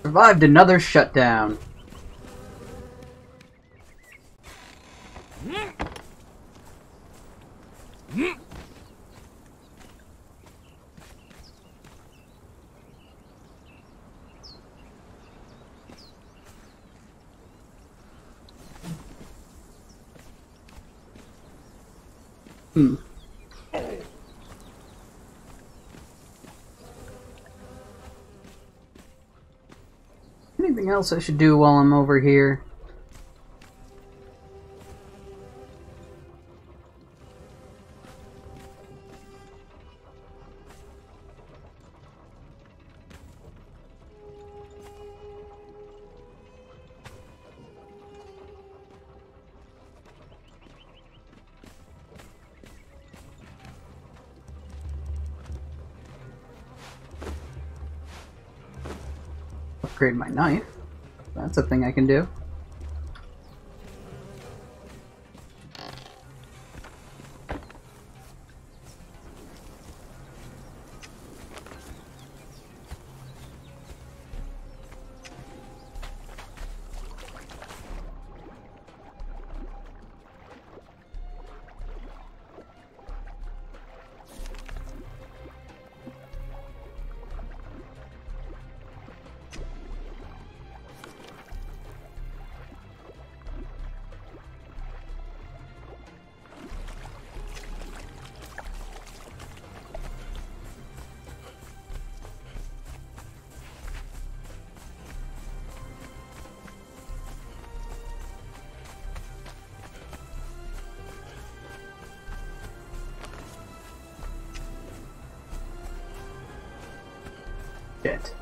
Survived another shutdown. Anything else I should do while I'm over here? Upgrade my knife. That's a thing I can do. Shit.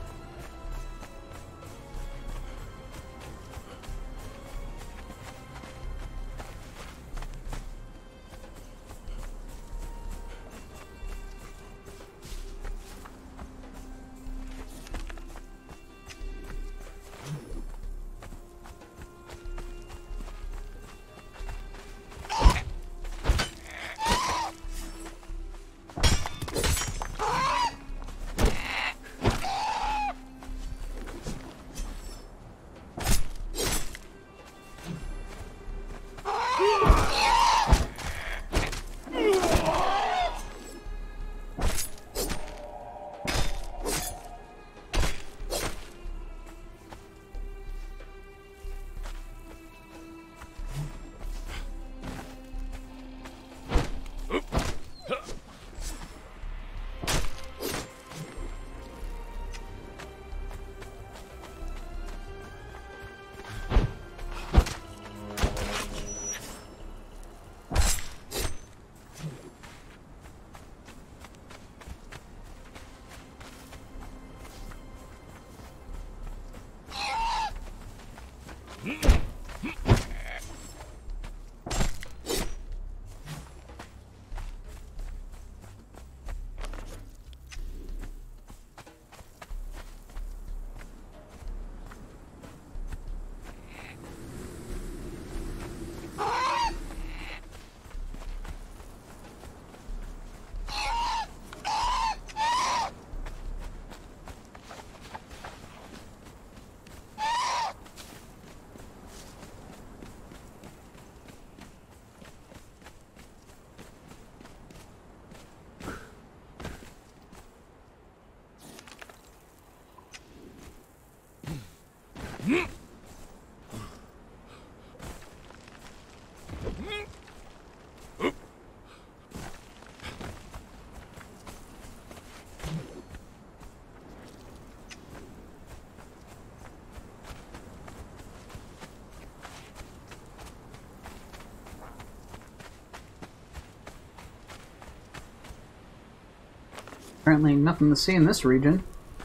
Apparently nothing to see in this region.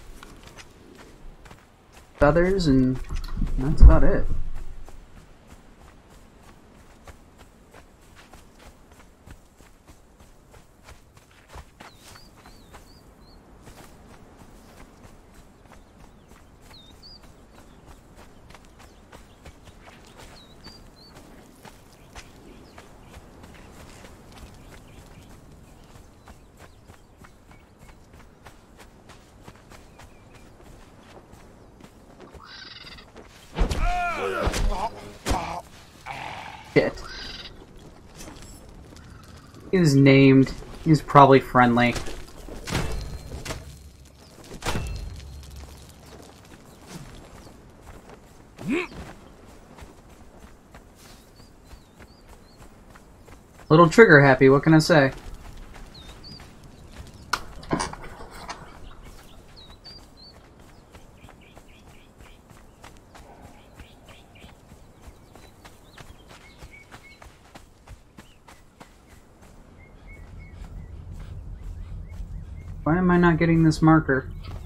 Feathers, and that's about it. Shit. He was named. He's probably friendly. Little trigger happy, what can I say? Why am I not getting this marker?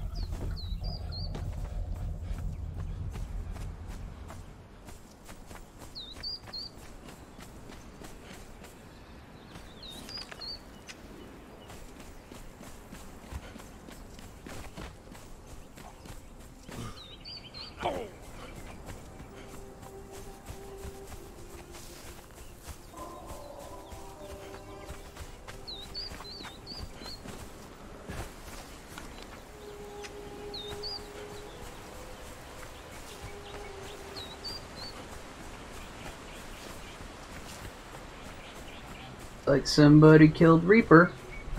Like somebody killed Reaper.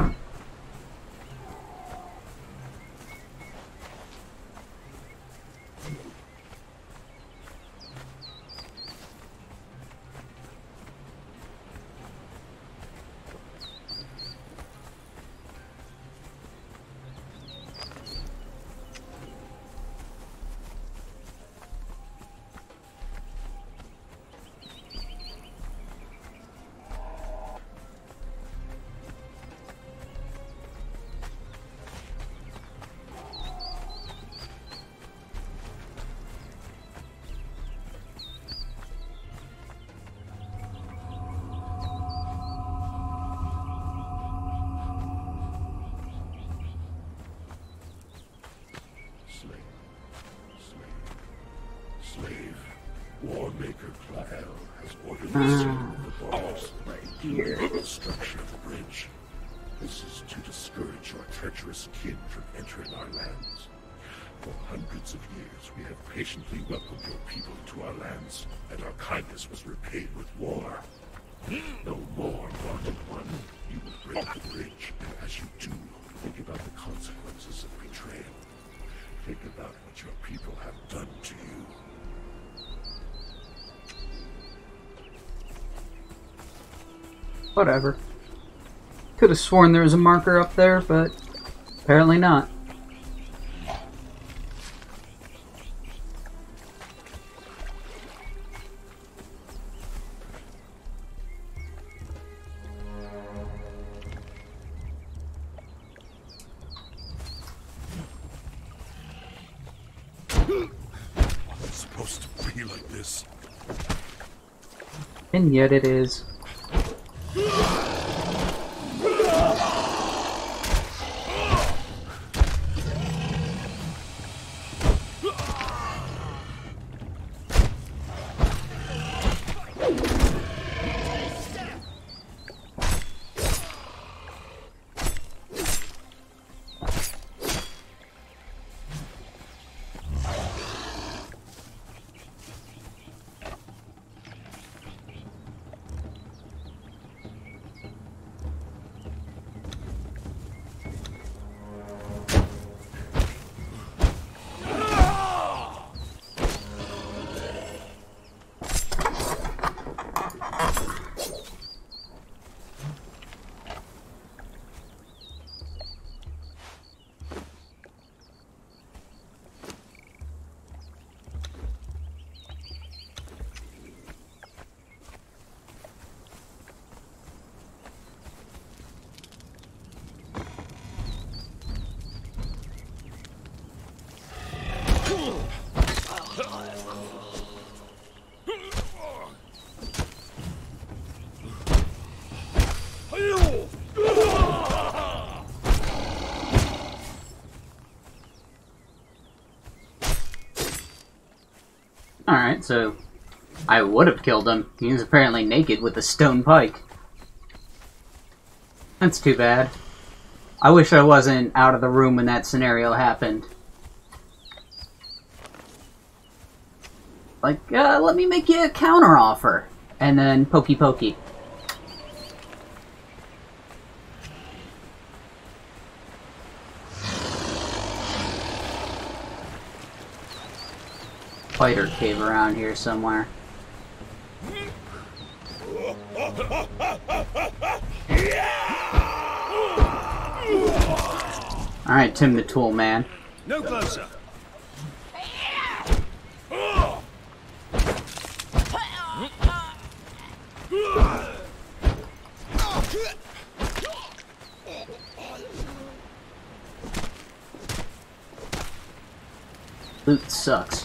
Warmaker Clael has ordered the sale of the balls and the structure of the bridge. This is to discourage your treacherous kin from entering our lands. For hundreds of years, we have patiently welcomed your people to our lands, and our kindness was repaid with war. No more, wanted one. You will break the bridge, and as you do, think about the consequences of betrayal. Think about what your people have done to you. Whatever. Could have sworn there was a marker up there, but apparently not. It's supposed to be like this. And yet it is. Alright, so I would have killed him. He was apparently naked with a stone pike. That's too bad. I wish I wasn't out of the room when that scenario happened. Like, let me make you a counter offer. And then Pokey Pokey. Spider cave around here somewhere. Alright, Tim the Tool Man. No closer. Loot sucks.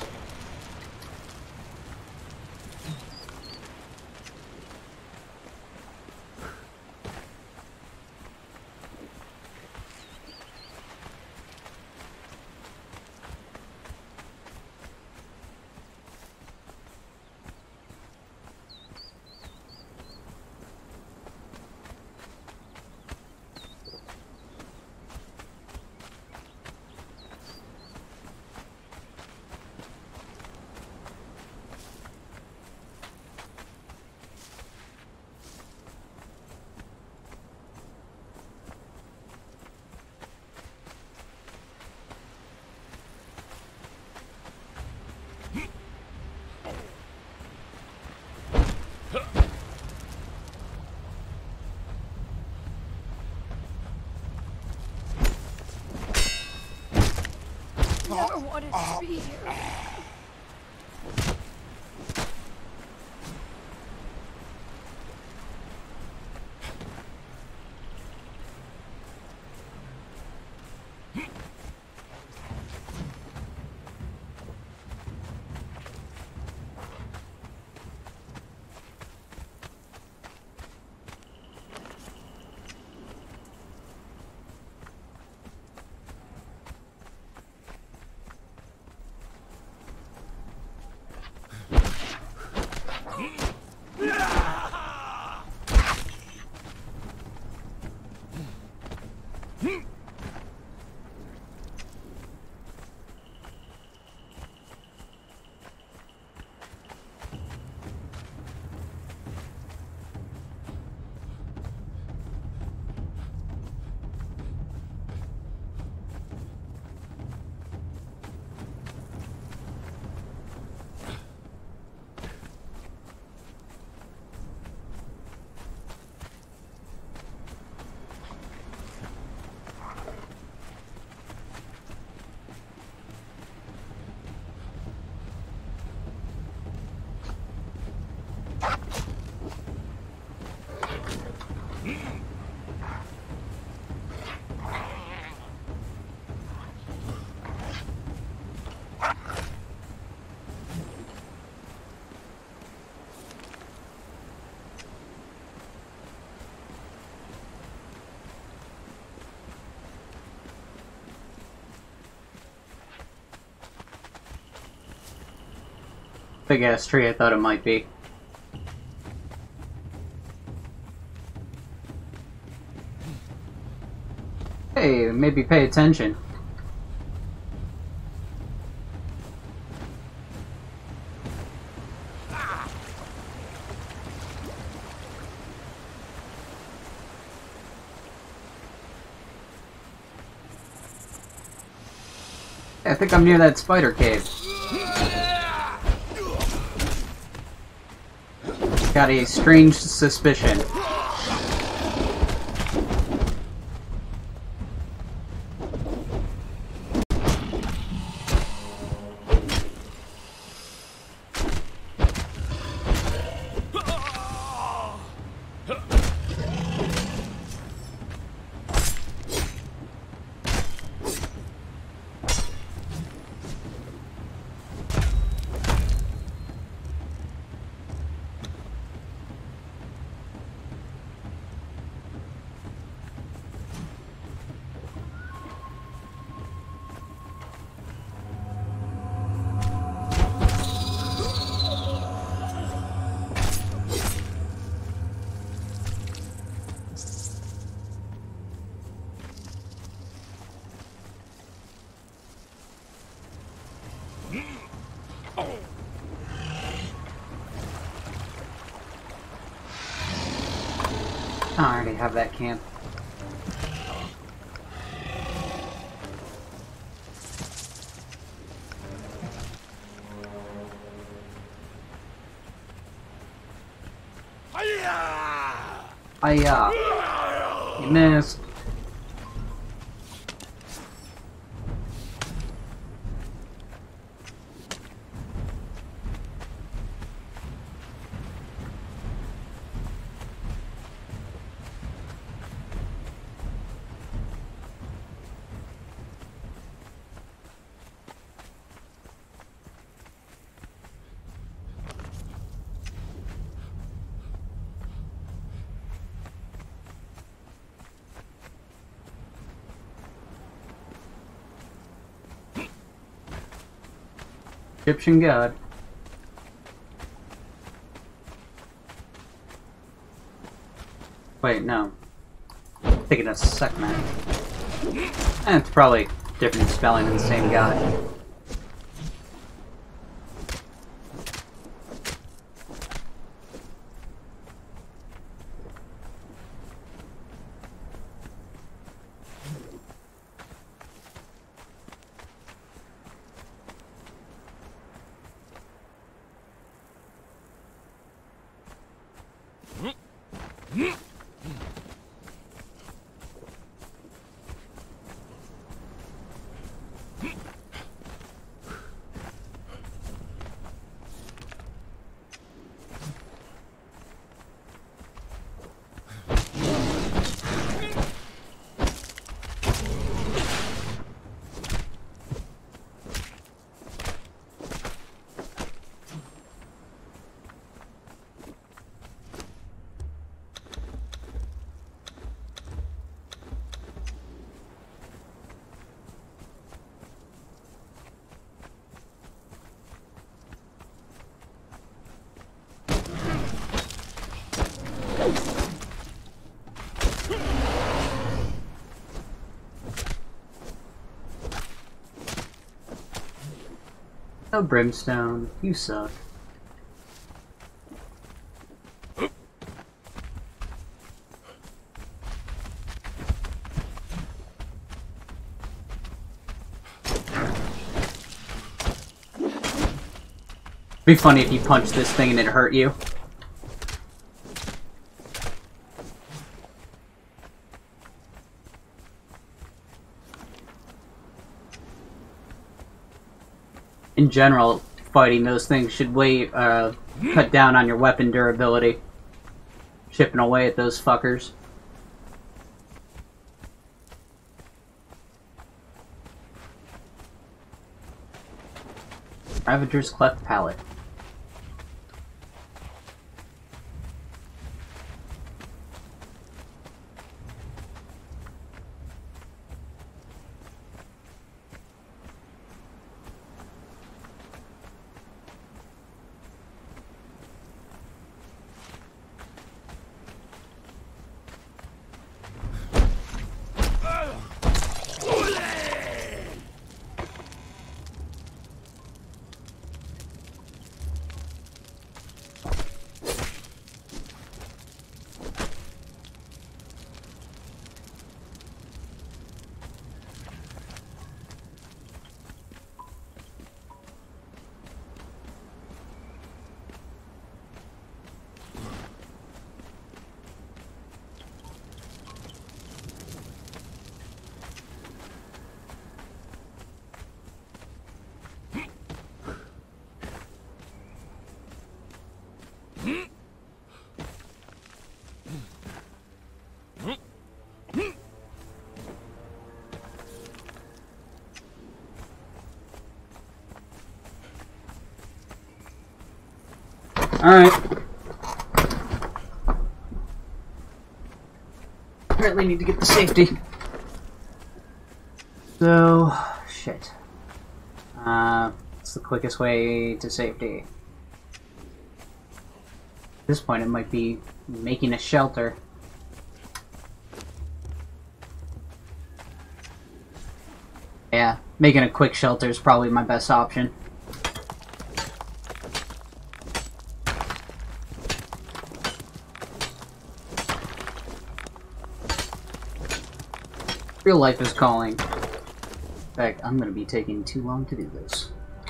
Never wanted to be here. Big ass tree, I thought it might be. Hey, maybe pay attention. I think I'm near that spider cave. Got a strange suspicion. have that camp. Hiya! You missed. Egyptian god. Wait, no. Taking a Sekhmet. It's probably different spelling than the same god. Oh, Brimstone, you suck. Be funny if you punched this thing and it hurt you. In general, fighting those things should cut down on your weapon durability. Chipping away at those fuckers. Ravager's Cleft Palate. Alright. Apparently need to get the safety. So, shit. What's the quickest way to safety? At this point it might be making a shelter. Yeah, making a quick shelter is probably my best option. Real life is calling. In fact, I'm gonna be taking too long to do this.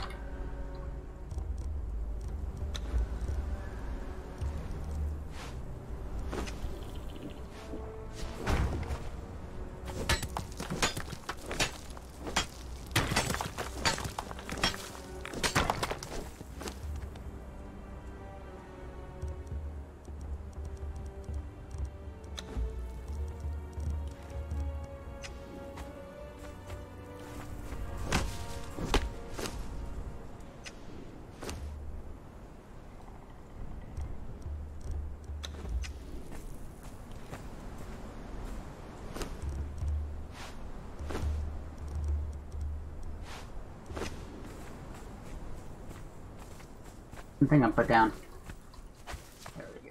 Thing I put down. There we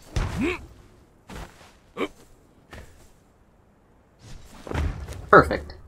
go. Perfect.